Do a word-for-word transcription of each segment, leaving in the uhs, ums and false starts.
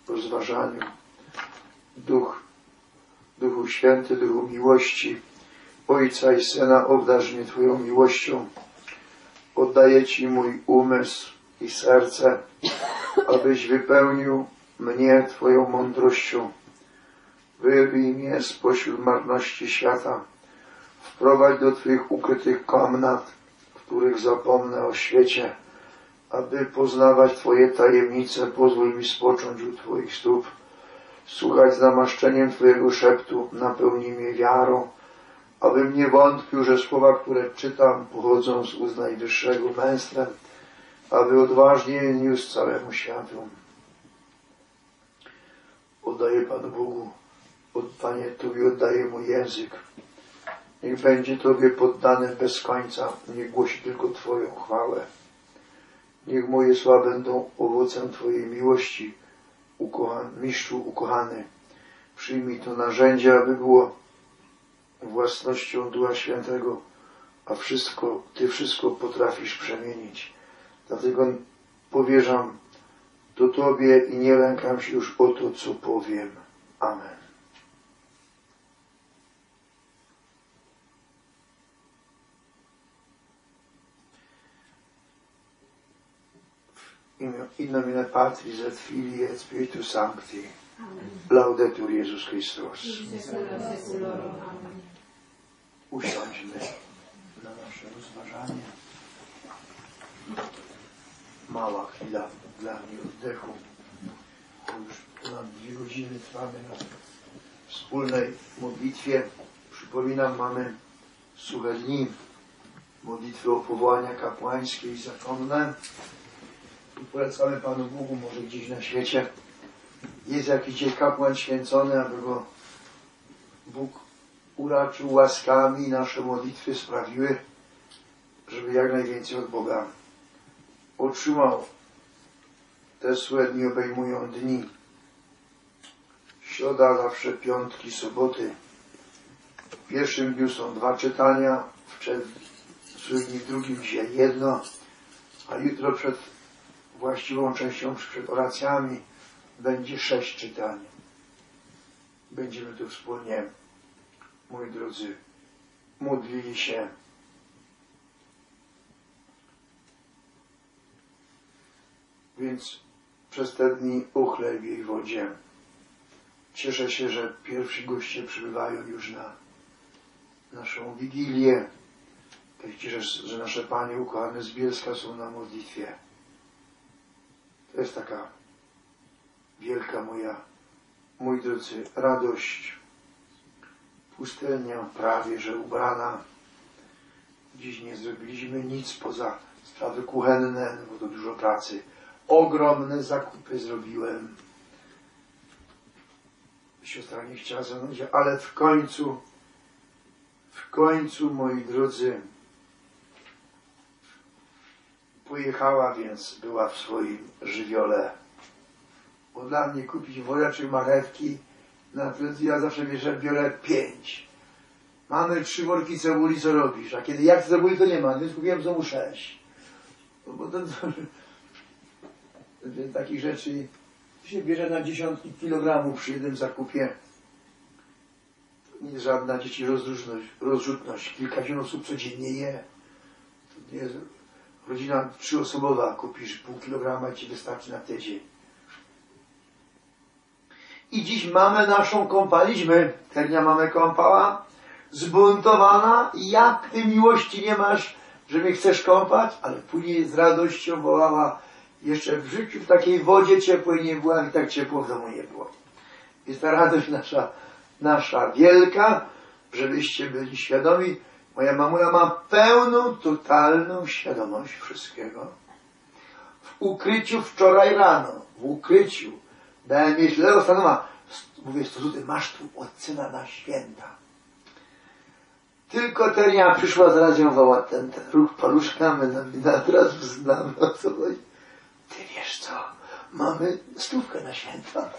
rozważaniu. Duch, Duchu Święty, Duchu miłości, Ojca i Syna, obdarz mnie Twoją miłością. Oddaję Ci mój umysł i serce, abyś wypełnił mnie Twoją mądrością. Wyrwij mnie spośród marności świata. Wprowadź do Twych ukrytych komnat, w których zapomnę o świecie. Aby poznawać Twoje tajemnice, pozwól mi spocząć u Twoich stóp. Słuchać z namaszczeniem Twojego szeptu, napełnij mnie wiarą, abym nie wątpił, że słowa, które czytam, pochodzą z ust Najwyższego męstwem, aby odważnie je niósł całemu światu. Oddaję Panu Bogu, Panie, Tobie oddaję mój język. Niech będzie Tobie poddany bez końca, niech głosi tylko Twoją chwałę. Niech moje słowa będą owocem Twojej miłości, ukochany, mistrzu ukochany. Przyjmij to narzędzie, aby było własnością Ducha Świętego, a wszystko, Ty wszystko potrafisz przemienić. Dlatego powierzam to Tobie i nie lękam się już o to, co powiem. Amen. In nomine Patris et Filii et Spiritus Sancti. Laudetur Jezus Chrystus. Usiądźmy na nasze rozważanie. Mała chwila dla mnie oddechu. Już ponad dwie godziny trwamy na wspólnej modlitwie. Przypominam, mamy suche dni. Modlitwy o powołania kapłańskie i zakonne. I polecamy Panu Bogu, może gdzieś na świecie jest jakiś dzień kapłan święcony, aby go Bóg uraczył łaskami i nasze modlitwy sprawiły, żeby jak najwięcej od Boga otrzymał. Te suche dni obejmują dni. Środa, zawsze piątki, soboty. W pierwszym dniu są dwa czytania, w drugim dzisiaj jedno, a jutro przed właściwą częścią, przed oracjami będzie sześć czytań. Będziemy tu wspólnie, moi drodzy, modlili się. Więc przez te dni o chlebie i wodzie. Cieszę się, że pierwsi goście przybywają już na naszą Wigilię. Cieszę się, że nasze Panie ukochane z Bielska są na modlitwie. To jest taka wielka moja, moi drodzy, radość. Pustelnia prawie, że ubrana. Dziś nie zrobiliśmy nic poza sprawy kuchenne, no bo to dużo pracy. Ogromne zakupy zrobiłem. Siostra nie chciała ze mną, ale w końcu, w końcu, moi drodzy, pojechała, więc była w swoim żywiole. Bo dla mnie kupić woreczek marchewki, na ja zawsze bierze, biorę pięć. Mamy trzy worki cebuli, co robisz? A kiedy jak cebuli, to nie ma, więc kupiłem znowu sześć. No bo to, to, to takich rzeczy się bierze na dziesiątki kilogramów przy jednym zakupie. To nie jest żadna dzieci rozróżność, rozrzutność. Kilkadziesiąt osób codziennie je. To nie jest rodzina trzyosobowa, kupisz pół kilograma i ci wystarczy na tydzień. I dziś mamy naszą kąpaliśmy. Ternia mamy kąpała. Zbuntowana. Jak ty miłości nie masz, że mnie chcesz kąpać? Ale później z radością wołała. Jeszcze w życiu w takiej wodzie ciepłej nie była i tak ciepło w domu nie było. Jest ta radość nasza, nasza wielka, żebyście byli świadomi. Moja mamuja ma pełną, totalną świadomość wszystkiego. W ukryciu wczoraj rano, w ukryciu, dałem jej źle stanowa. Mówię, sto złotych masz tu od syna na święta. Tylko Ternia przyszła, zaraz ją woła, ten, ten ruch paluszkami, na teraz znamy o co chodzi. Ty wiesz co, mamy stówkę na święta.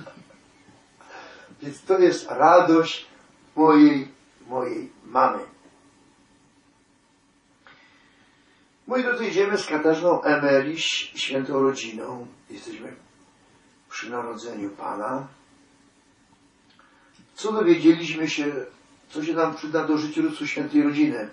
Więc to jest radość mojej, mojej mamy. Moi drodzy, idziemy z Katarzyną Emeryś, świętą rodziną. Jesteśmy w przy narodzeniu Pana. Co dowiedzieliśmy się, co się nam przyda do życiorysu świętej rodziny?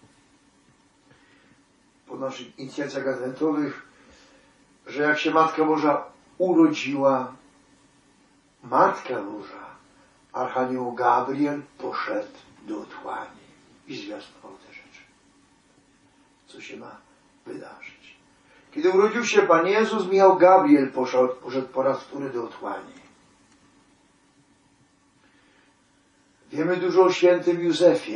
Po naszych inicjacjach adwentowych, że jak się Matka Boża urodziła, Matka Boża, Archanioł Gabriel poszedł do otchłani i zwiastował te rzeczy. Co się ma wydarzyć? Kiedy urodził się Pan Jezus, Michał Gabriel poszedł, poszedł po raz wtóry do otchłani. Wiemy dużo o świętym Józefie,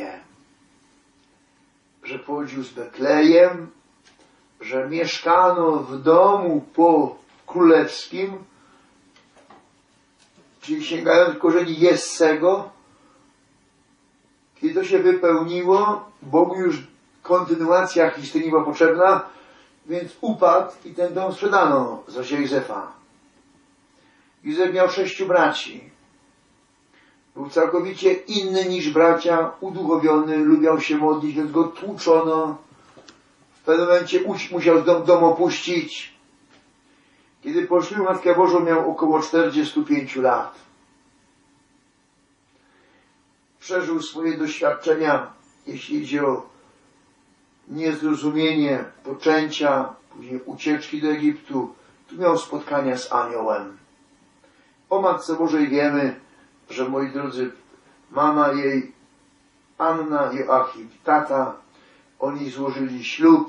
że pochodził z Betlejem, że mieszkano w domu po królewskim, czyli sięgając korzeni Jessego. Kiedy to się wypełniło, Bogu już kontynuacja historii była potrzebna, więc upadł i ten dom sprzedano z razie Józefa. Józef miał sześciu braci. Był całkowicie inny niż bracia, uduchowiony, lubiał się modlić, więc go tłuczono. W pewnym momencie musiał dom, dom opuścić. Kiedy poszlił Matkę Bożą, miał około czterdziestu pięciu lat. Przeżył swoje doświadczenia, jeśli idzie o niezrozumienie poczęcia, później ucieczki do Egiptu. Tu miał spotkania z aniołem. O Matce Bożej wiemy, że, moi drodzy, mama jej, Anna, Joachim, tata, oni złożyli ślub,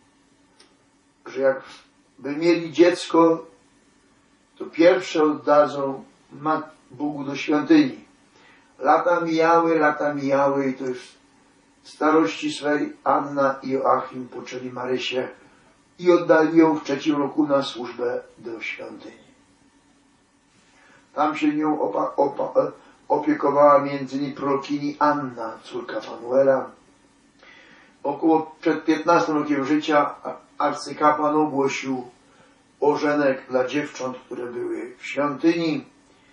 że jakby mieli dziecko, to pierwsze oddadzą Bogu do świątyni. Lata mijały, lata mijały i to już w starości swej Anna i Joachim poczęli Marysię i oddali ją w trzecim roku na służbę do świątyni. Tam się nią opa, opa, opiekowała między innymi prorokini Anna, córka Fanuela. Około przed piętnastym rokiem życia arcykapłan ogłosił ożenek dla dziewcząt, które były w świątyni.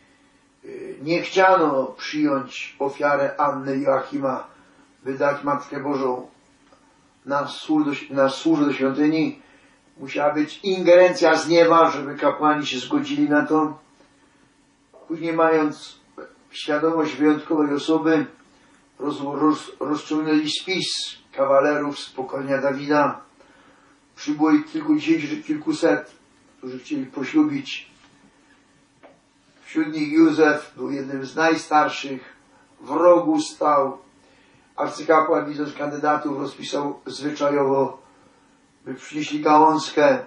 Nie chciano przyjąć ofiarę Anny i Joachima, by dać Matkę Bożą na służbę do świątyni. Musiała być ingerencja z nieba, żeby kapłani się zgodzili na to. Później, mając świadomość wyjątkowej osoby, roz, roz, rozciągnęli spis kawalerów z pokolenia Dawida. Przybyło ich kilkudziesięciu czy kilkuset, którzy chcieli poślubić. Wśród nich Józef był jednym z najstarszych, w rogu stał. Arcykapłan, widząc kandydatów, rozpisał zwyczajowo, by przynieśli gałązkę.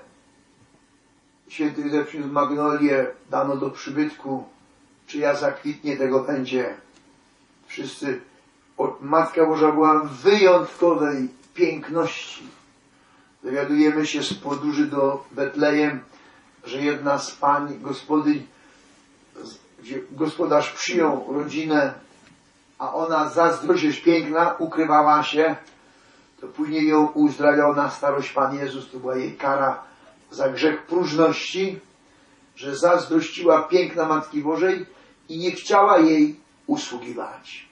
Święty Józef przyniósł magnolię, dano do przybytku. Czyja zakwitnie, tego będzie. Wszyscy, Matka Boża była wyjątkowej piękności. Dowiadujemy się z podróży do Betlejem, że jedna z pań, gospodyń, gdzie gospodarz przyjął rodzinę, a ona zazdrościć piękna, ukrywała się, to później ją uzdrawiał na starość Pan Jezus. To była jej kara za grzech próżności, że zazdrościła piękna Matki Bożej i nie chciała jej usługiwać.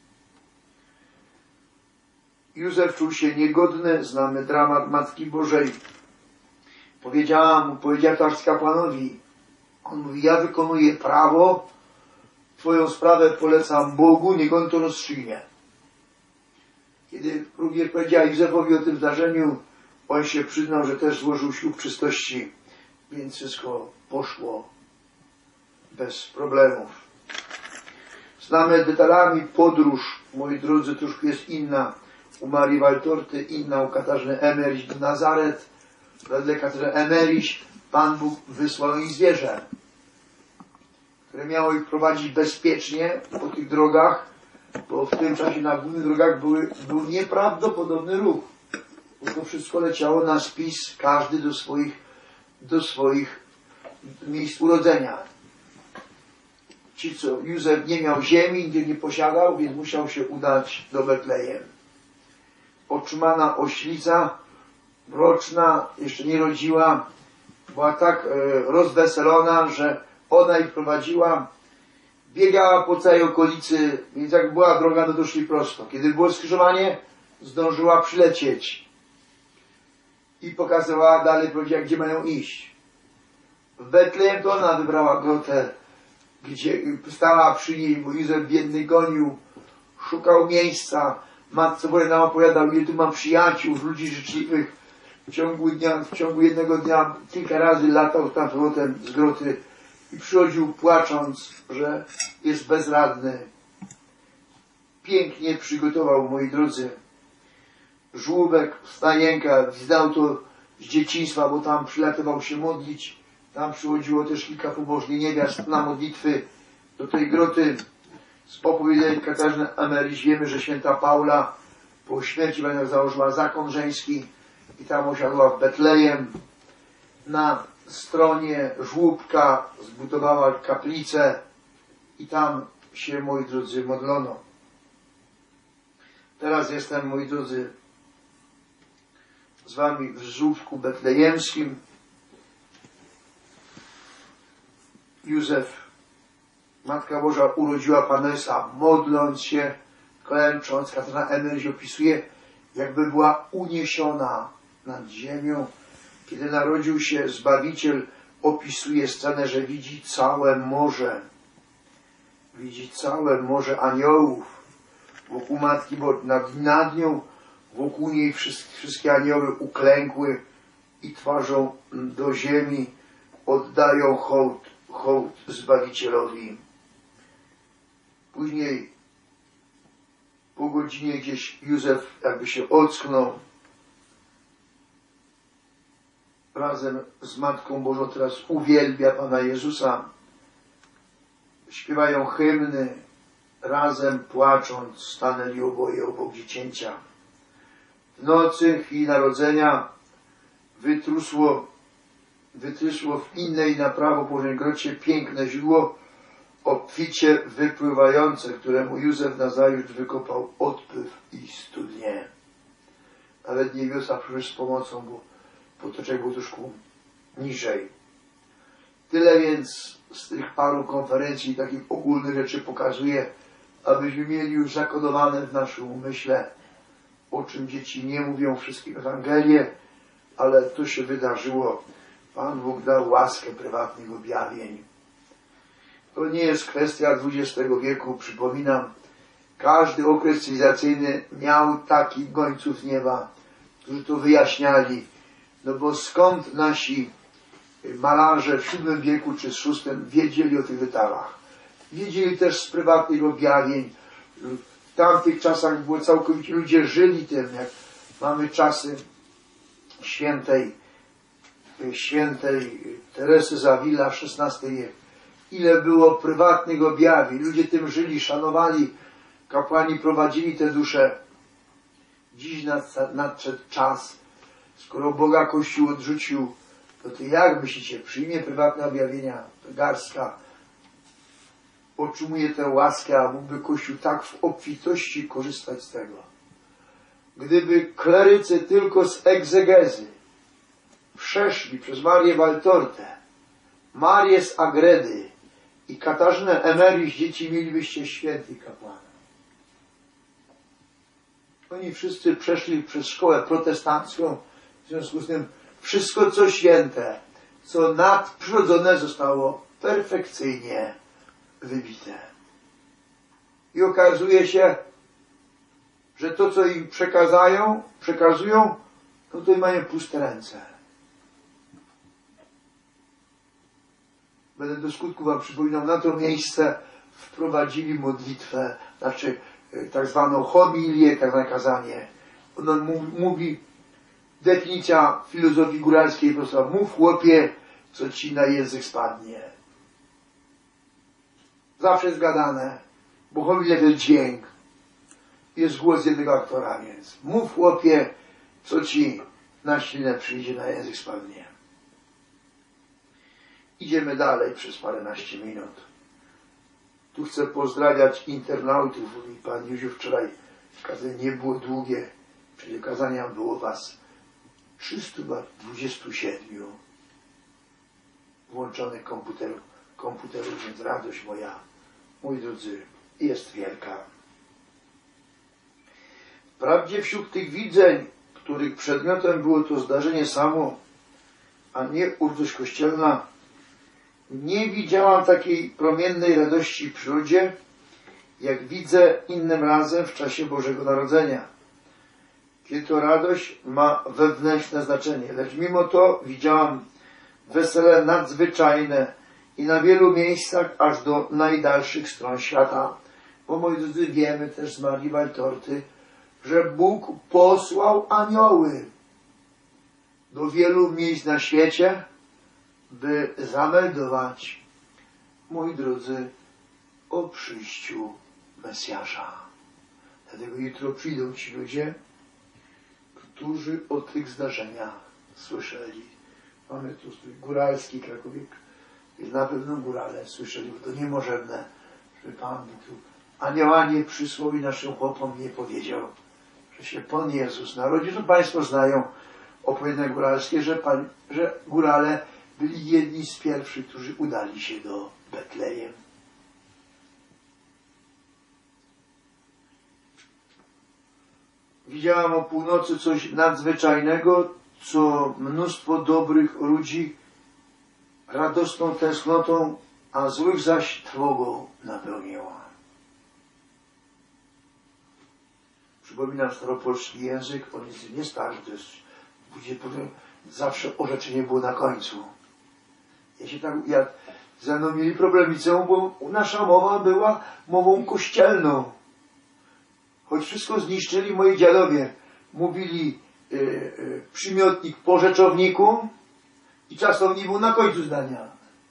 Józef czuł się niegodny, znamy dramat Matki Bożej. Powiedziała mu, powiedziała to arcykapłanowi. On mówi, ja wykonuję prawo, twoją sprawę polecam Bogu, niech on to rozstrzygnie. Kiedy również powiedziała Józefowi o tym zdarzeniu, on się przyznał, że też złożył ślub czystości, więc wszystko poszło bez problemów. Znamy detalami podróż, moi drodzy, troszkę jest inna u Marii Waltorty, inna u Katarzyny Emerich do Nazaret. Wedle Katarzyny Emerich Pan Bóg wysłał im zwierzę, które miało ich prowadzić bezpiecznie po tych drogach, bo w tym czasie na głównych drogach były, był nieprawdopodobny ruch. Bo to wszystko leciało na spis, każdy do swoich, do swoich miejsc urodzenia. Ci, co Józef nie miał ziemi, nigdzie nie posiadał, więc musiał się udać do Betlejem. Otrzymana oślica, mroczna, jeszcze nie rodziła, była tak e, rozweselona, że ona ich prowadziła, biegała po całej okolicy, więc jak była droga, no to szli prosto. Kiedy było skrzyżowanie, zdążyła przylecieć i pokazywała dalej, powiedziała, gdzie mają iść. W Betlejem to ona wybrała grotę, gdzie stała przy niej, bo Józef biedny gonił, szukał miejsca. Matce Bożej nam opowiadał, ile tu mam przyjaciół, ludzi życzliwych. W ciągu dnia, w ciągu jednego dnia kilka razy latał tam powrotem z groty i przychodził płacząc, że jest bezradny. Pięknie przygotował, moi drodzy, żłóbek, stajenka, znał to z dzieciństwa, bo tam przylatywał się modlić. Tam przychodziło też kilka pobożnych niewiast na modlitwy do tej groty. Z opowiedzeń Katarzyny Emeryś wiemy, że święta Paula po śmierci będzie założyła zakon żeński i tam osiadła w Betlejem. Na stronie żłóbka zbudowała kaplicę i tam się, moi drodzy, modlono. Teraz jestem, moi drodzy, z wami w żłóbku betlejemskim. Józef, Matka Boża urodziła Panesa, modląc się, klęcząc. Katarzyna Emeryś opisuje, jakby była uniesiona nad ziemią. Kiedy narodził się Zbawiciel, opisuje scenę, że widzi całe morze. Widzi całe morze aniołów wokół Matki, bo nad, nad nią, wokół niej wszystkie, wszystkie anioły uklękły i twarzą do ziemi oddają hołd, hołd Zbawicielowi. Później po godzinie gdzieś Józef jakby się ocknął. Razem z Matką Bożą teraz uwielbia Pana Jezusa. Śpiewają hymny. Razem płacząc stanęli oboje obok dziecięcia. W nocy chwili narodzenia wytrusło, wytrysło w innej na prawo położonej grocie piękne źródło, obficie wypływające, któremu Józef nazajutrz wykopał odpływ i studnię. Nawet niebiosa przyszły z pomocą, bo potoczek był troszkę niżej. Tyle więc z tych paru konferencji takich ogólnych rzeczy pokazuje, abyśmy mieli już zakodowane w naszym umyśle, o czym dzieci nie mówią wszystkie Ewangelie, ale to się wydarzyło. Pan Bóg dał łaskę prywatnych objawień. To nie jest kwestia dwudziestego wieku, przypominam. Każdy okres cywilizacyjny miał takich gońców nieba, którzy to wyjaśniali. No bo skąd nasi malarze w siódmym wieku czy z szóstym wiedzieli o tych detalach? Wiedzieli też z prywatnych objawień. W tamtych czasach było całkowicie, ludzie żyli tym, jak mamy czasy świętej, świętej Teresy z Avila, szesnasty wiek. Ile było prywatnych objawień. Ludzie tym żyli, szanowali. Kapłani prowadzili te dusze. Dziś nadszedł czas. Skoro Boga Kościół odrzucił, to ty jak myślicie, przyjmie prywatne objawienia? Garstka otrzymuje tę łaskę, a mógłby Kościół tak w obfitości korzystać z tego. Gdyby klerycy tylko z egzegezy przeszli przez Marię Waltortę, Marię z Agredy i Katarzynę Emeryś, dzieci, mielibyście świętych kapłanów. Oni wszyscy przeszli przez szkołę protestancką, w związku z tym wszystko, co święte, co nadprzyrodzone, zostało perfekcyjnie wybite. I okazuje się, że to, co im przekazają, przekazują, no to mają puste ręce. Będę do skutku wam przypominał, na to miejsce wprowadzili modlitwę, znaczy tak zwaną homilię, tak zwane kazanie. Ono mówi, definicja filozofii góralskiej, prosta, mów chłopie, co ci na język spadnie. Zawsze jest gadane, bo homilia to jest dźwięk. Jest głos jednego aktora, więc mów chłopie, co ci na ślinę przyjdzie, na język spadnie. Idziemy dalej przez paręnaście minut. Tu chcę pozdrawiać internautów. I Pan Józiu wczoraj kazanie nie było długie, czyli kazania było was trzysta dwadzieścia siedem włączonych komputerów, komputerów, więc radość moja, moi drodzy, jest wielka. Wprawdzie wśród tych widzeń, których przedmiotem było to zdarzenie samo, a nie uroczystość kościelna, Nie widziałam takiej promiennej radości w przyrodzie, jak widzę innym razem w czasie Bożego Narodzenia, kiedy to radość ma wewnętrzne znaczenie. Lecz mimo to widziałam wesele nadzwyczajne i na wielu miejscach aż do najdalszych stron świata. Bo moi drodzy, wiemy też z Marii Waltorty, że Bóg posłał anioły do wielu miejsc na świecie, by zameldować, moi drodzy, o przyjściu Mesjasza. Dlatego jutro przyjdą ci ludzie, którzy o tych zdarzeniach słyszeli. Mamy tu góralski Krakowiek, więc na pewno górale słyszeli, bo to niemożebne, żeby Pan Bóg tu aniołanie przysłał i naszym chłopom nie powiedział, że się Pan Jezus narodził. To Państwo znają opowiadania góralskie, że, pan, że górale byli jedni z pierwszych, którzy udali się do Betlejem. Widziałam o północy coś nadzwyczajnego, co mnóstwo dobrych ludzi radosną tęsknotą, a złych zaś trwogą napełniła. Przypominam staropolski język, on jest nie stary, to jest zawsze orzeczenie było na końcu. Ja się tak, ja, ze mną mieli problemy, bo nasza mowa była mową kościelną. Choć wszystko zniszczyli moi dziadowie. Mówili y, y, przymiotnik po rzeczowniku i czasownik był na końcu zdania.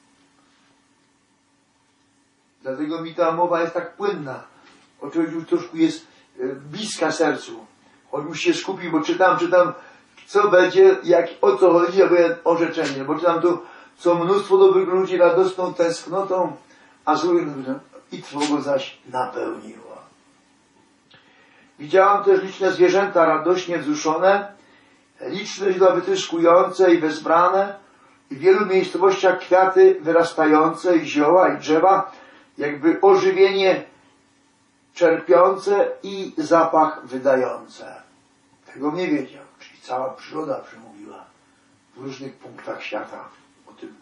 Dlatego mi ta mowa jest tak płynna. Oczywiście już troszkę jest y, bliska sercu. Choć muszę się skupić, bo czytam, czytam, co będzie, jak, o co chodzi, jak będzie orzeczenie. Bo czytam tu, co mnóstwo dobrych ludzi radosną tęsknotą, a złych i trwogą zaś napełniła. Widziałam też liczne zwierzęta radośnie wzruszone, liczne źródła wytryskujące i wezbrane, i w wielu miejscowościach kwiaty wyrastające, i zioła, i drzewa, jakby ożywienie czerpiące i zapach wydające. Tego nie wiedział, czyli cała przyroda przemówiła w różnych punktach świata o tym.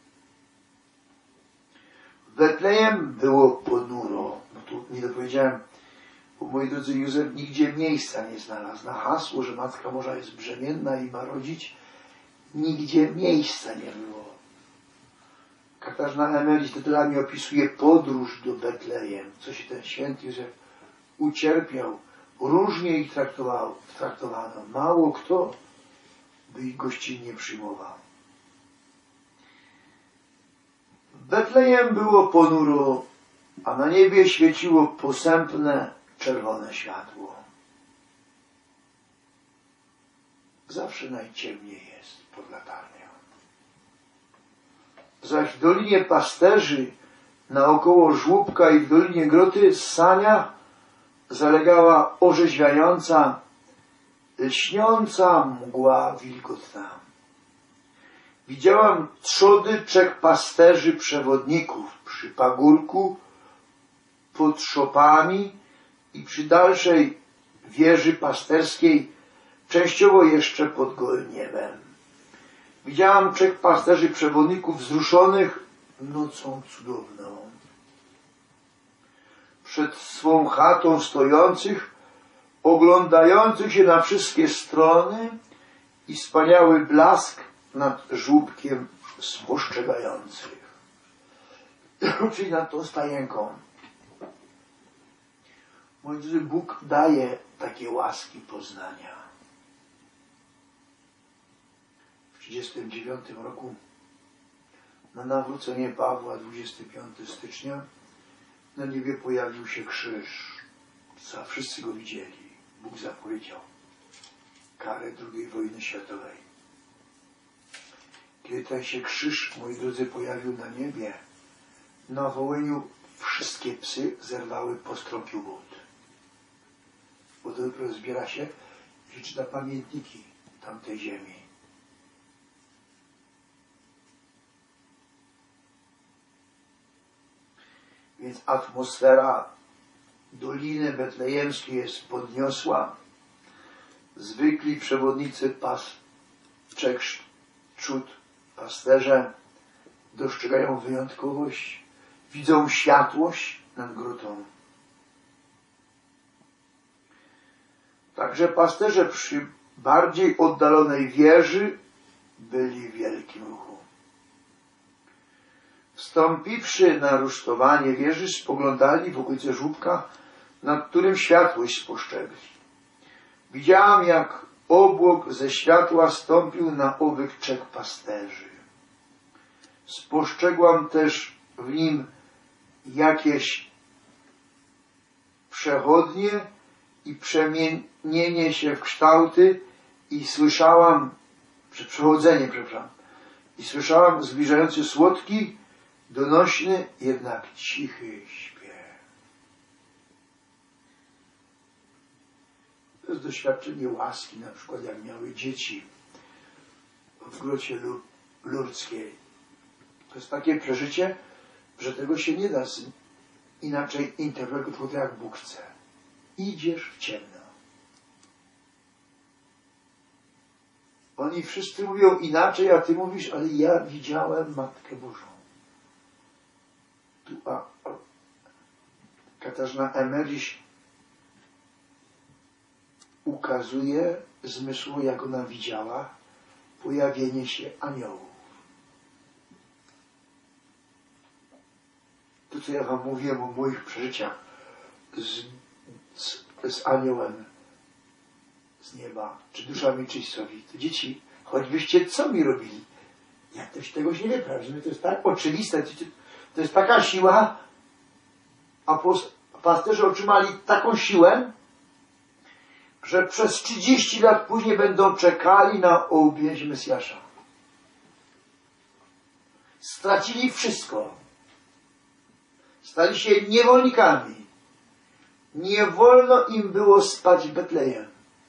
W Betlejem było ponuro, no tu nie dopowiedziałem, bo moi drodzy, Józef nigdzie miejsca nie znalazł. Na hasło, że Matka Boża jest brzemienna i ma rodzić, nigdzie miejsca nie było. Katarzyna Emeryt tytułami opisuje podróż do Betlejem, co się ten święty Józef ucierpiał. Różnie ich traktował, traktowano. Mało kto by ich gościnnie przyjmował. W Betlejem było ponuro, a na niebie świeciło posępne, czerwone światło. Zawsze najciemniej jest pod latarnią. Zaś w Dolinie Pasterzy, naokoło żłóbka i w Dolinie Groty Ssania zalegała orzeźwiająca, lśniąca mgła wilgotna. Widziałam trzody trzech pasterzy przewodników przy pagórku, pod szopami i przy dalszej wieży pasterskiej, częściowo jeszcze pod gołym niebem. Widziałam trzech pasterzy przewodników wzruszonych nocą cudowną. Przed swą chatą stojących, oglądających się na wszystkie strony i wspaniały blask nad żłóbkiem spostrzegających. Czyli nad tą stajenką. Moi drodzy, Bóg daje takie łaski poznania. W trzydziestym dziewiątym roku na nawrócenie Pawła, dwudziestego piątego stycznia, na niebie pojawił się krzyż. Co wszyscy go widzieli. Bóg zapowiedział karę drugiej wojny światowej. Kiedy ten się krzyż, moi drodzy, pojawił na niebie, na Wołyniu wszystkie psy zerwały postąpił but. Bo to dopiero zbiera się i czyta pamiętniki tamtej ziemi. Więc atmosfera Doliny Betlejemskiej jest podniosła. Zwykli przewodnicy pas, trzech czud pasterze dostrzegają wyjątkowość, widzą światłość nad grotą. Także pasterze przy bardziej oddalonej wieży byli w wielkim ruchu. Wstąpiwszy na rusztowanie wieży, spoglądali w okolice żłóbka, nad którym światłość spostrzegli. Widziałam, jak obłok ze światła stąpił na owych trzech pasterzy. Spostrzegłam też w nim jakieś przechodnie i przemienienie się w kształty i słyszałam, przechodzenie, przepraszam, i słyszałam zbliżający słodki, donośny, jednak cichy śpiew. To jest doświadczenie łaski, na przykład jak miały dzieci w grocie Lurdzkiej. To jest takie przeżycie, że tego się nie da inaczej interpretować, tylko jak Bóg chce. Idziesz w ciemno. Oni wszyscy mówią inaczej, a ty mówisz, ale ja widziałem Matkę Bożą. Tu, a, a Katarzyna Emerich ukazuje zmysłu, jak ona widziała pojawienie się aniołów. To, co ja wam mówiłem o moich przeżyciach z, z, z aniołem z nieba, czy duszami czystowi, to dzieci, choćbyście co mi robili, ja też tego się nie wyprawdzę. To jest tak oczywiste, to jest taka siła, a pasterze otrzymali taką siłę, że przez trzydzieści lat później będą czekali na objęcie Mesjasza. Stracili wszystko. Stali się niewolnikami. Nie wolno im było spać w Betlejem.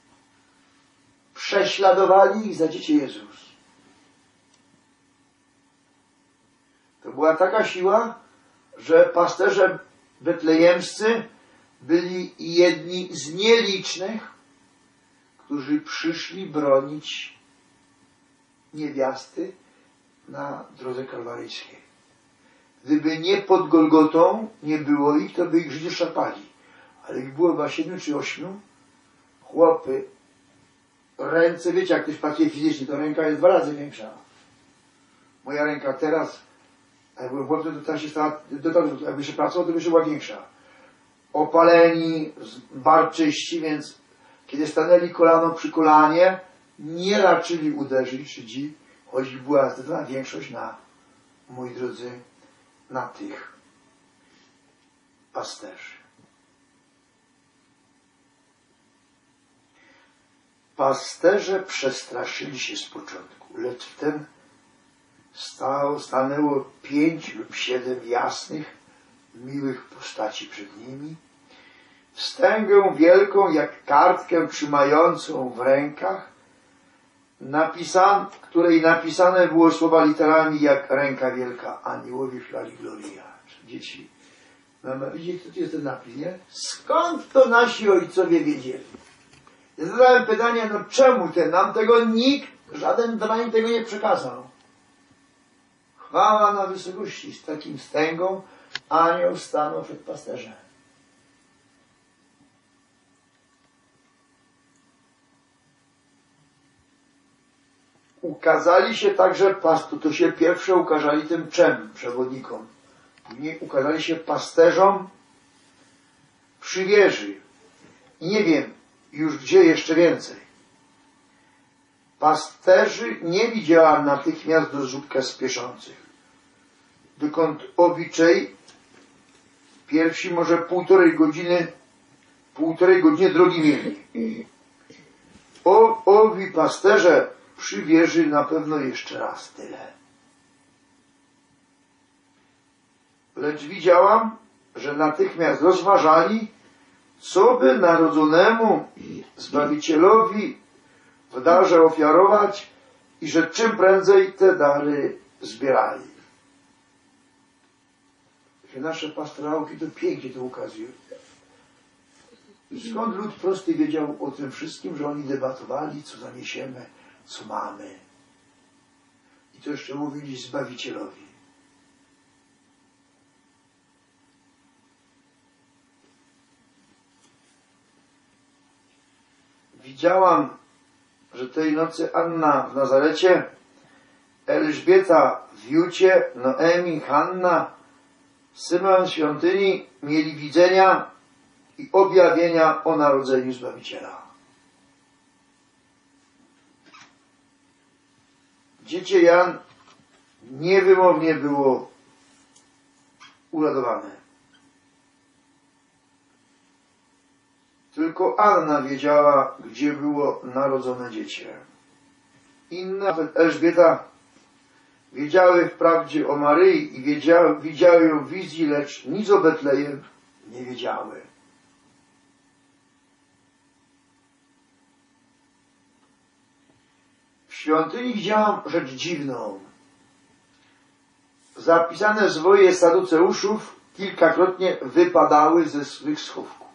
Prześladowali ich za dziecię Jezus. To była taka siła, że pasterze betlejemscy byli jedni z nielicznych, którzy przyszli bronić niewiasty na drodze kalwaryjskiej. Gdyby nie pod Golgotą nie było ich, to by ich Żydzi szarpali. Ale ich było chyba siedmiu czy ośmiu. Chłopy, ręce, wiecie, jak ktoś patrzy fizycznie, to ręka jest dwa razy większa. Moja ręka teraz, jak byłem chłopcem, to teraz się stała, do tego, jakby się pracował, to by się była większa. Opaleni, barczyści, więc kiedy stanęli kolano przy kolanie, nie raczyli uderzyć Żydzi, choć była zdecydowana większość na, moi drodzy, na tych pasterzy. Pasterze przestraszyli się z początku, lecz wtem stało, stanęło pięć lub siedem jasnych, miłych postaci przed nimi, wstęgę wielką jak kartkę trzymającą w rękach, napisan, której napisane było słowa literami jak ręka wielka, aniołowie śpiewali Gloria. Dzieci, mama, widzicie, co to jest ten napis, nie? Skąd to nasi ojcowie wiedzieli? Ja zadałem pytanie, no czemu ten? Nam tego nikt, żaden drań tego nie przekazał. Chwała na wysokości, z takim wstęgą anioł stanął przed pasterzem. Ukazali się także pastu, to się pierwsze ukazali tym czem, przewodnikom. Nie ukazali się pasterzom przy wieży. I nie wiem już gdzie jeszcze więcej. Pasterzy nie widziałam natychmiast do żłóbka spieszących. Dokąd owiczej pierwsi może półtorej godziny półtorej godziny drogi mieli. O, owi pasterze przy wieży na pewno jeszcze raz tyle. Lecz widziałam, że natychmiast rozważali, co by narodzonemu Zbawicielowi w darze ofiarować i że czym prędzej te dary zbierali. Nasze pastorałki to pięknie to ukazują. Skąd lud prosty wiedział o tym wszystkim, że oni debatowali, co zaniesiemy, co mamy. I to jeszcze mówili Zbawicielowi. widziałam, że tej nocy Anna w Nazarecie, Elżbieta w Jucie, Noemi, Hanna, Symeon w świątyni mieli widzenia i objawienia o narodzeniu Zbawiciela. Dziecię Jan niewymownie było uradowane. Tylko Anna wiedziała, gdzie było narodzone dziecię. Inna, nawet Elżbieta, wiedziały wprawdzie o Maryi i wiedziały, widziały ją w wizji, lecz nic o Betlejem nie wiedziały. W świątyni widziałam rzecz dziwną. Zapisane zwoje saduceuszów kilkakrotnie wypadały ze swych schowków,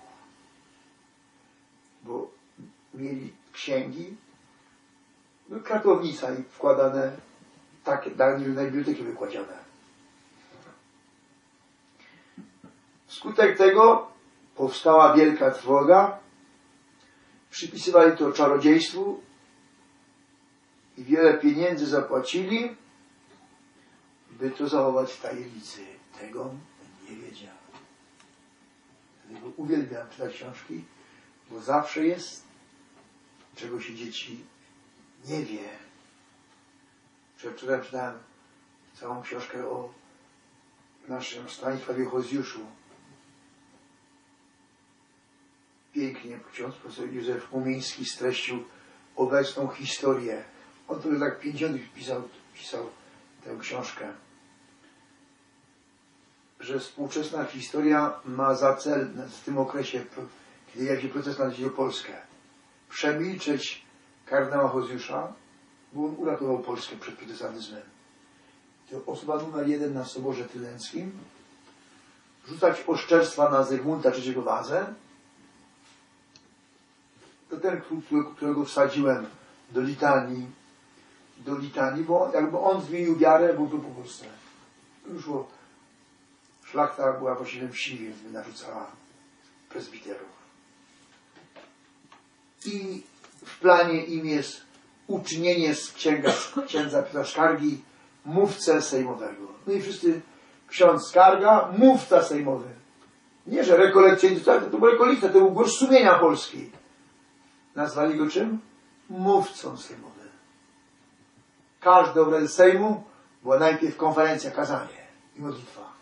bo mieli księgi, no kartownica i wkładane takie na biblioteki wykładziane. Wskutek tego powstała wielka trwoga, przypisywali to czarodziejstwu i wiele pieniędzy zapłacili, by to zachować w tajemnicy. Tego nie wiedział. Dlatego uwielbiam czytać książki, bo zawsze jest, czego się dzieci nie wie. Wczoraj czytałem całą książkę o naszym Stanisławie Hozjuszu. Pięknie ksiądz profesor Józef Mumiński streścił obecną historię. On to w latach pięćdziesiątych pisał, pisał tę książkę. Że współczesna historia ma za cel w tym okresie, kiedy jak się proces na Polskę, przemilczeć kardynała Hozjusza, bo on uratował Polskę przed protestantyzmem. To osoba numer jeden na Soborze Tylenckim. Rzucać oszczerstwa na Zygmunta trzeciego Wazę. To ten, którego wsadziłem do litanii, do litanii, bo jakby on zmienił wiarę, bo to po Polsce. Już było, szlachta była właściwie wsi, więc by narzucała prezbiterów. I w planie im jest uczynienie z księga z księdza Piotra Skargi mówcę sejmowego. No i wszyscy, ksiądz Skarga, mówca sejmowy. Nie, że rekolekcjonista, to był rekolekcjonista, to był głos sumienia Polski. Nazwali go czym? Mówcą sejmowym. Każdy obrad Sejmu była najpierw konferencja, kazanie i modlitwa.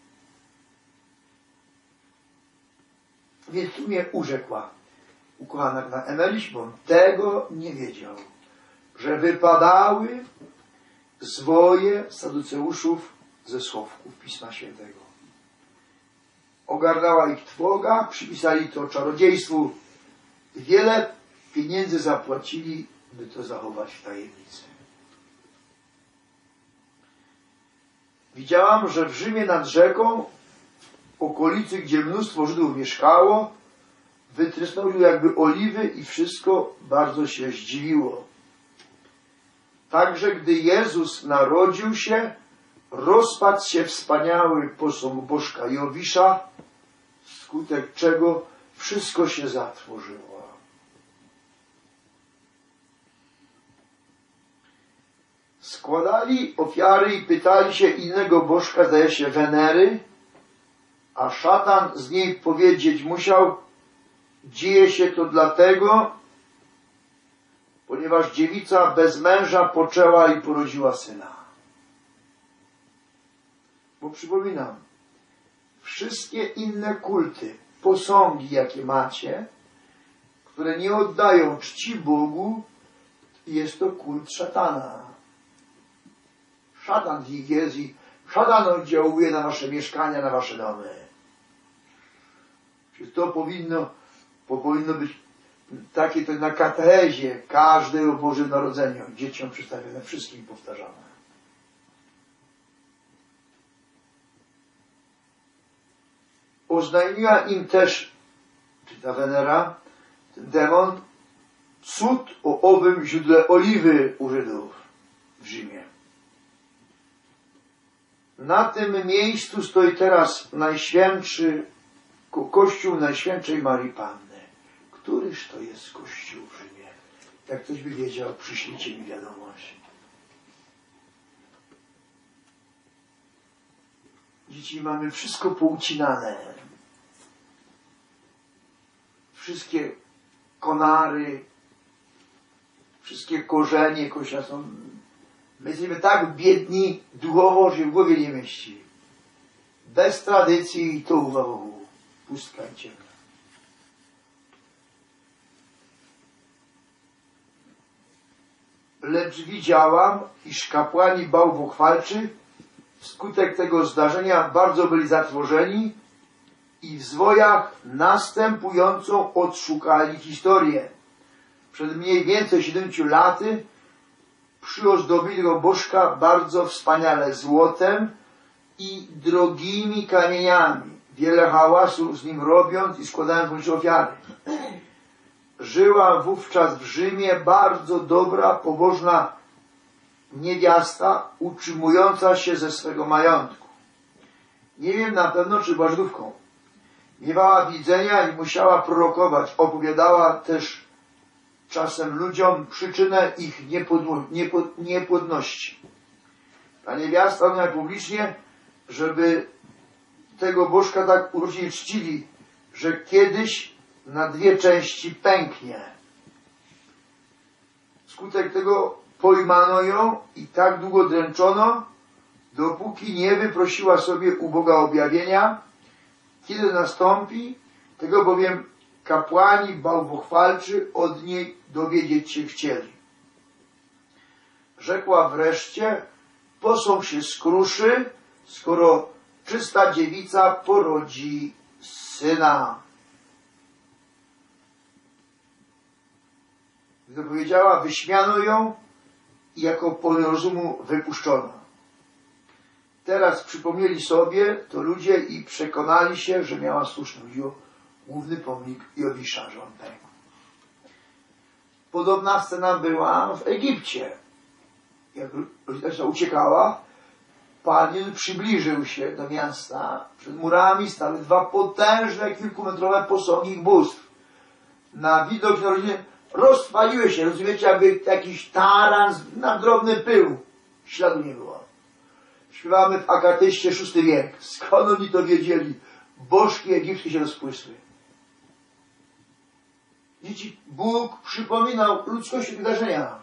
Więc tu mnie urzekła ukochana na Emeliś, bo on tego nie wiedział, że wypadały zwoje saduceuszów ze schowków Pisma Świętego. Ogarnęła ich trwoga, przypisali to czarodziejstwu. Wiele pieniędzy zapłacili, by to zachować w tajemnicy. Widziałam, że w Rzymie nad rzeką, w okolicy, gdzie mnóstwo Żydów mieszkało, wytrysnął jakby oliwy i wszystko bardzo się zdziwiło. Także gdy Jezus narodził się, rozpadł się wspaniały posąg bożka Jowisza, wskutek czego wszystko się zatworzyło. Składali ofiary i pytali się innego bożka, zdaje się Wenery, a szatan z niej powiedzieć musiał: dzieje się to dlatego, ponieważ dziewica bez męża poczęła i porodziła syna. Bo przypominam, wszystkie inne kulty, posągi, jakie macie, które nie oddają czci Bogu, jest to kult szatana. Szatan w nich jest i szatan oddziałuje na wasze mieszkania, na wasze domy. To powinno, powinno być takie to na katechezie każdej o Bożym Narodzeniu dzieciom przedstawione, wszystkim powtarzane. Oznajmiła im też, czy ta Wenera, ten demon, cud o owym źródle oliwy u Żydów w Rzymie. Na tym miejscu stoi teraz najświętszy Kościół Najświętszej Marii Panny, któryż to jest kościół w Rzymie? Jak ktoś by wiedział, przyślijcie mi wiadomość. Dzieci, mamy wszystko poucinane. Wszystkie konary, wszystkie korzenie kościoła są... My jesteśmy tak biedni duchowo, że w głowie nie mieści. Bez tradycji to uwa Bogu. Pustka i ciemna. Lecz widziałam, iż kapłani bałwochwalczy wskutek tego zdarzenia bardzo byli zatrwożeni i w zwojach następującą odszukali historię. Przed mniej więcej siedemdziesięciu laty przyozdobili tego bożka bardzo wspaniale złotem i drogimi kamieniami, wiele hałasu z nim robiąc i składając mu ofiary. Żyła wówczas w Rzymie bardzo dobra, pobożna niewiasta, utrzymująca się ze swego majątku. Nie wiem na pewno, czy była Żydówką. Miewała widzenia i musiała prorokować. Opowiadała też czasem ludziom przyczynę ich niepłodności. Ta niewiasta mówiła publicznie, żeby tego bożka tak uroczyście czcili, że kiedyś na dwie części pęknie. Wskutek tego pojmano ją i tak długo dręczono, dopóki nie wyprosiła sobie u Boga objawienia, kiedy nastąpi, tego bowiem kapłani bałwochwalczy od niej dowiedzieć się chcieli. Rzekła wreszcie, posąg się skruszy, skoro czysta dziewica porodzi syna. Gdy to powiedziała, wyśmiano ją i jako pełen rozumu wypuszczono. Teraz przypomnieli sobie to ludzie i przekonali się, że miała słuszność. Główny pomnik Jowisza, że on pękł. Podobna scena była w Egipcie. Jak rodzina uciekała, Pan przybliżył się do miasta. Przed murami stały dwa potężne, kilkumetrowe posągi bóstw. Na widok rodziny rozpaliły się, rozumiecie, jakby jakiś taran na drobny pył. Śladu nie było. Śpiewamy w Akatyście szósty wiek. Skąd oni to wiedzieli? Bożki egipskie się rozpłysły. Dzieci, Bóg przypominał ludzkości wydarzenia.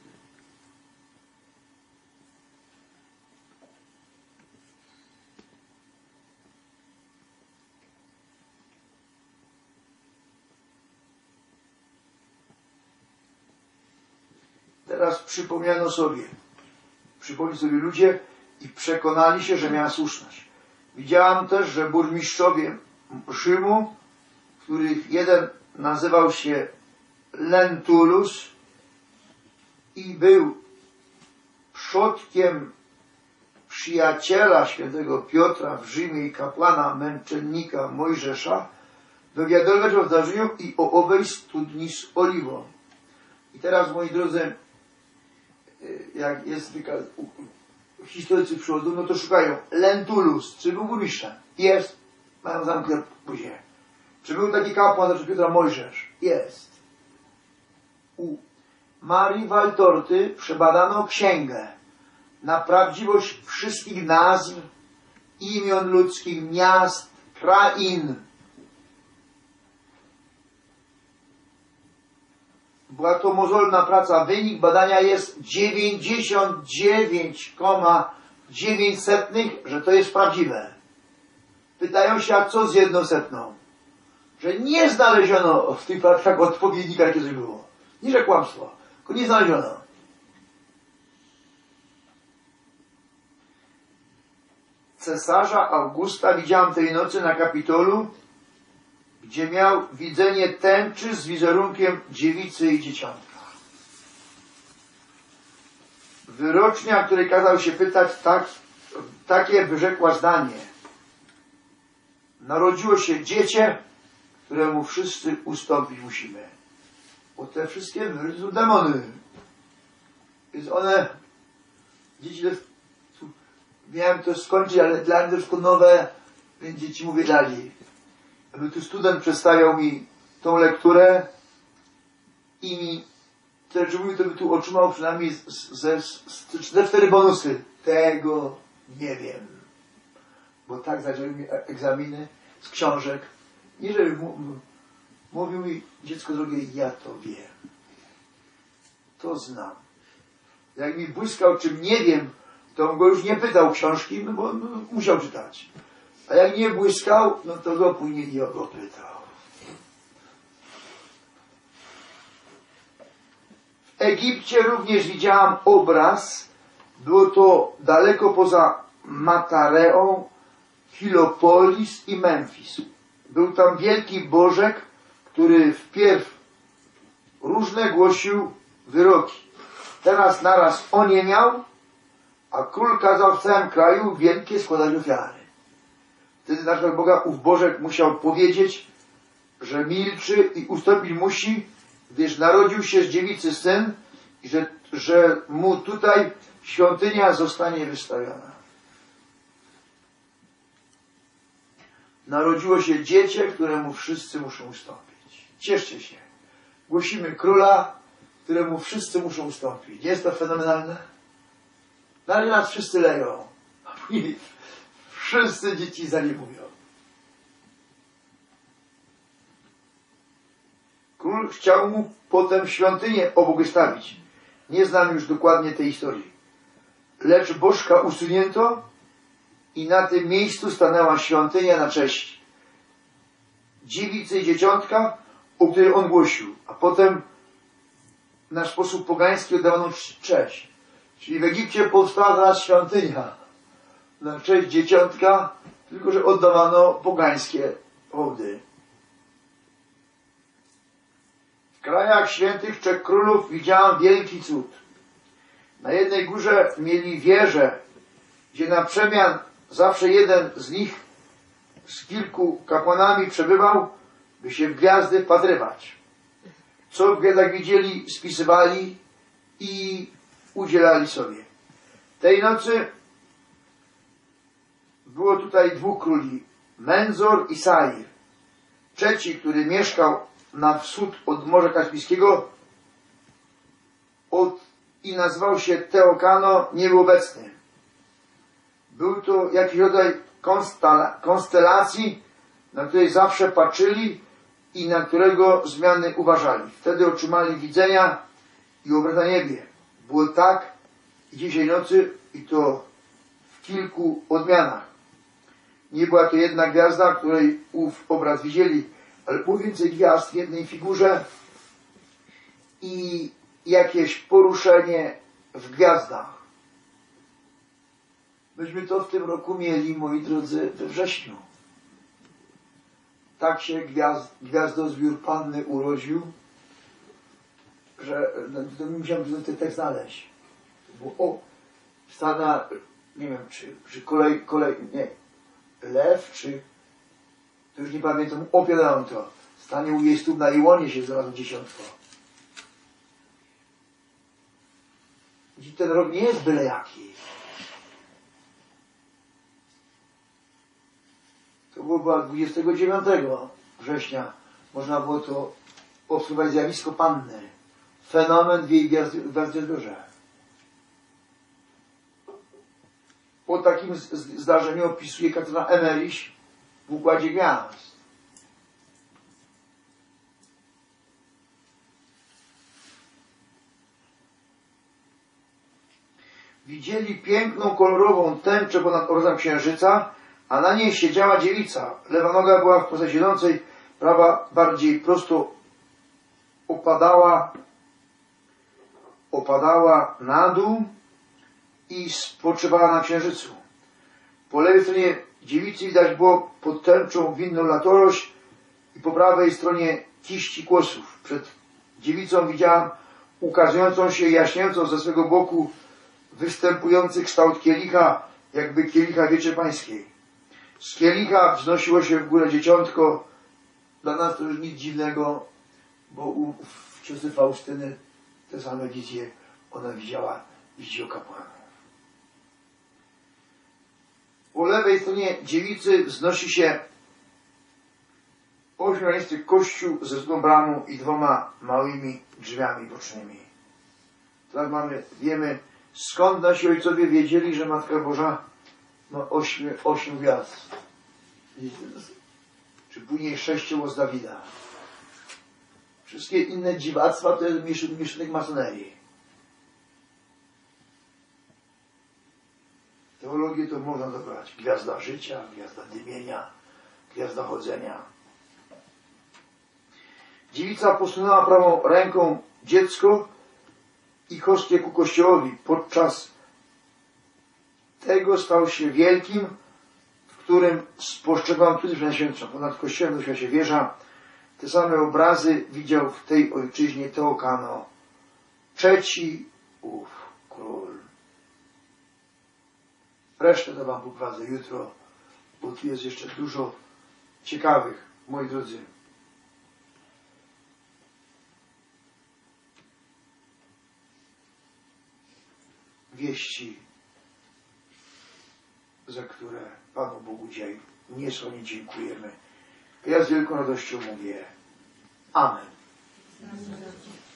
Teraz przypomniano sobie. Przypomnieli sobie ludzie i przekonali się, że miała słuszność. Widziałam też, że burmistrzowie Rzymu, których jeden nazywał się Lentulus i był przodkiem przyjaciela świętego Piotra w Rzymie i kapłana męczennika Mojżesza, dowiadywać o zdarzeniu i o owej studni z oliwą. I teraz, moi drodzy, jak jest wykaz, historycy przychodzą, no to szukają Lentulus, czy był burmistrzem? Jest. Mają zamknięte buzię. Czy był taki kapłan, znaczy Piotra Mojżesz? Jest. U Marii Waltorty przebadano księgę na prawdziwość wszystkich nazw, imion ludzkich, miast, krain. Była to mozolna praca. Wynik badania jest dziewięćdziesiąt dziewięć przecinek dziewięć, że to jest prawdziwe. Pytają się, a co z jednosetną? Że nie znaleziono w tych patrach odpowiednika, jakie coś było. Nie, że kłamstwo, tylko nie znaleziono. Cesarza Augusta widziałem tej nocy na Kapitolu, gdzie miał widzenie tęczy z wizerunkiem dziewicy i dzieciątka. Wyrocznia, której kazał się pytać, tak, takie wyrzekła zdanie. Narodziło się dziecię, któremu wszyscy ustąpić musimy. Bo te wszystkie wyroki są demony. Więc one, dzieci, miałem to skończyć, ale dla mnie to wszystko nowe, więc dzieci mówię dalej. Aby tu student przedstawiał mi tą lekturę i mi też mówił, to by tu otrzymał przynajmniej ze, ze cztery bonusy. Tego nie wiem. Bo tak zaczęły mi egzaminy z książek. Nie, żeby mówił mi, dziecko drogie, ja to wiem. To znam. Jak mi błyskał, czym nie wiem, to on go już nie pytał książki, no bo on no, musiał czytać. A jak nie błyskał, no to go później nie o go pytał. W Egipcie również widziałam obraz. Było to daleko poza Matareą, Hilopolis i Memfis. Był tam wielki bożek, który wpierw różne głosił wyroki. Teraz naraz oniemiał, a król kazał w całym kraju wielkie składać ofiary. Wtedy na przykład Boga ów bożek musiał powiedzieć, że milczy i ustąpić musi, gdyż narodził się z dziewicy syn i że, że mu tutaj świątynia zostanie wystawiona. Narodziło się dziecię, któremu wszyscy muszą ustąpić. Cieszcie się. Głosimy króla, któremu wszyscy muszą ustąpić. Nie jest to fenomenalne? Dalej nas wszyscy leją. A później wszyscy dzieci za nie mówią. Król chciał mu potem świątynię obłogosławić. Nie znam już dokładnie tej historii. Lecz bożka usunięto i na tym miejscu stanęła świątynia na cześć dziewicy i dzieciątka, o której on głosił. A potem na sposób pogański oddawano cześć. Czyli w Egipcie powstała teraz świątynia na cześć dzieciątka, tylko że oddawano pogańskie hołdy. W krajach świętych trzech królów widziałam wielki cud. Na jednej górze mieli wieżę, gdzie na przemian zawsze jeden z nich z kilku kapłanami przebywał, by się w gwiazdy wpatrywać. Co w gwiazdach widzieli, spisywali i udzielali sobie. Tej nocy było tutaj dwóch króli, Menzor i Sair. Trzeci, który mieszkał na wschód od Morza Kaspijskiego od, i nazywał się Teokano, nie był obecny. Był to jakiś rodzaj konstelacji, na której zawsze patrzyli i na którego zmiany uważali. Wtedy otrzymali widzenia i obraz na niebie. Było tak i dzisiaj nocy i to w kilku odmianach. Nie była to jedna gwiazda, której ów obraz widzieli, ale było więcej gwiazd w jednej figurze i jakieś poruszenie w gwiazdach. Myśmy to w tym roku mieli, moi drodzy, we wrześniu. Tak się gwiazd, gwiazdozbiór Panny urodził, że no, musiałem ten tekst znaleźć. Było, o, stada, nie wiem, czy, czy kolej, kolej, nie, lew, czy, to już nie pamiętam, opowiadałem to. Stanie u jej stóp na jej łonie się znalazło dziesiątko. I ten rok nie jest byle jaki. To było chyba dwudziestego dziewiątego września. Można było to obserwować zjawisko Panny. Fenomen w jej gwiazdozbiorze. Po takim zdarzeniu opisuje Katarzyna Emmerich w Układzie Gwiazd. Widzieli piękną, kolorową tęczę ponad obrazem księżyca, a na niej siedziała dziewica. Lewa noga była w postaci siedzącej, prawa bardziej prosto opadała, opadała na dół i spoczywała na księżycu. Po lewej stronie dziewicy widać było pod tęczą winną latorość i po prawej stronie kiści kłosów. Przed dziewicą widziałam ukazującą się i jaśniejącą ze swego boku występujący kształt kielicha, jakby kielicha Wieczy Pańskiej. Z kielicha wznosiło się w górę dzieciątko. Dla nas to już nic dziwnego, bo u, w ciosy Faustyny te same wizje ona widziała, widzi o kapłanów. Po lewej stronie dziewicy wznosi się Ośmiornisty kościół ze złotą bramą i dwoma małymi drzwiami bocznymi. Teraz mamy, wiemy, skąd nasi ojcowie wiedzieli, że Matka Boża ma ośmiu, ośmiu gwiazd. Czy później sześciu z Dawida. Wszystkie inne dziwactwa to jest mieszanek masonerii. Teologię to można dobrać. Gwiazda życia, gwiazda dymienia, gwiazda chodzenia. Dziewica posunęła prawą ręką dziecko i kostkę ku kościołowi. Podczas tego stał się wielkim, w którym spostrzegłam cudowną świętą. Ponad kościołem do się wieża. Te same obrazy widział w tej ojczyźnie Teokano. Trzeci ów król. Resztę to wam pokażę jutro, bo tu jest jeszcze dużo ciekawych, moi drodzy. Wieści, za które Panu Bogu dzisiaj niesłychanie dziękujemy. Ja z wielką radością mówię Amen.